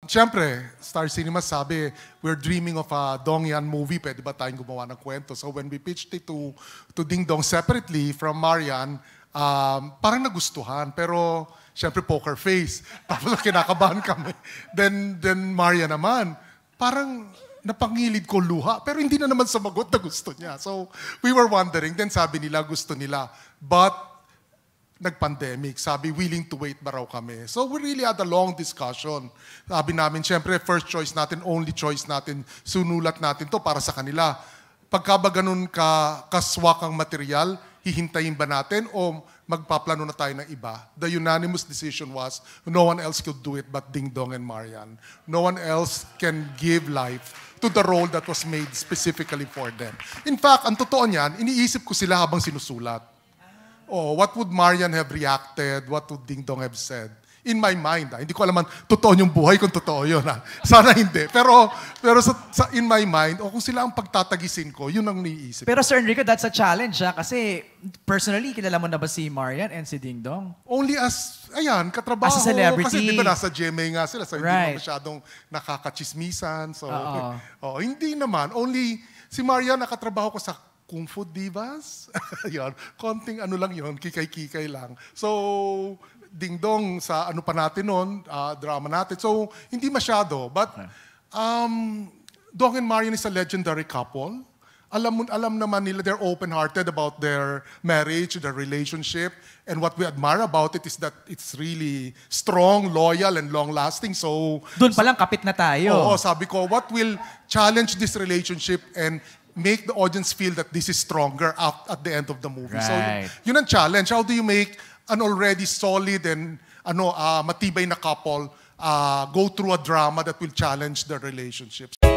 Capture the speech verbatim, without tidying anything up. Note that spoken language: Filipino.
Siyempre, Star Cinema sabi, we're dreaming of a DongYan movie. Pwede ba tayong gumawa ng kwento? So when we pitched it to, to Dingdong separately from Marian, um, parang nagustuhan. Pero, siyempre, poker face. Tapos kinakabahan kami. Then, then Marian naman, parang napangilid ko luha. Pero hindi na naman sumagot na gusto niya. So we were wondering. Then sabi nila, gusto nila. But, nag-pandemic, sabi, willing to wait ba raw kami. So we really had a long discussion. Sabi namin, syempre, first choice natin, only choice natin, sunulat natin to para sa kanila. Pagka ba ganun ka, kaswak ang material, hihintayin ba natin o magpaplano na tayo ng iba? The unanimous decision was, no one else could do it but Dingdong and Marian. No one else can give life to the role that was made specifically for them. In fact, ang totoo niyan, iniisip ko sila habang sinusulat. Oh, what would Marian have reacted? What would Dingdong have said? In my mind, ah, hindi ko alam totoo yung buhay kung totoo yun. Ah. Sana hindi. Pero, pero sa, sa, in my mind, o oh, kung sila ang pagtatagisin ko, yun ang niisip. Pero Sir Enrico, that's a challenge. Ah, kasi personally, kilala mo na ba si Marian and si Dingdong? Only as, ayan, katrabaho. As a celebrity. Kasi di ba nasa G M A nga sila, so right. Hindi mo masyadong nakakachismisan. So, oh, hindi naman. Only si Marian, nakatrabaho ko sa Kung Fu Divas. Yun, konting ano lang yun, kikay-kikay lang. So, Dingdong sa ano pa natin noon, uh, drama natin. So, hindi masyado. But, um, Dong and Marian is a legendary couple. Alam, alam naman nila, they're open-hearted about their marriage, their relationship. And what we admire about it is that it's really strong, loyal, and long-lasting. So, doon pa lang kapit na tayo. Oo, sabi ko, what will challenge this relationship and make the audience feel that this is stronger at, at the end of the movie. Right. So, yun ang challenge. How do you make an already solid and ano, uh, matibay na couple uh, go through a drama that will challenge their relationships?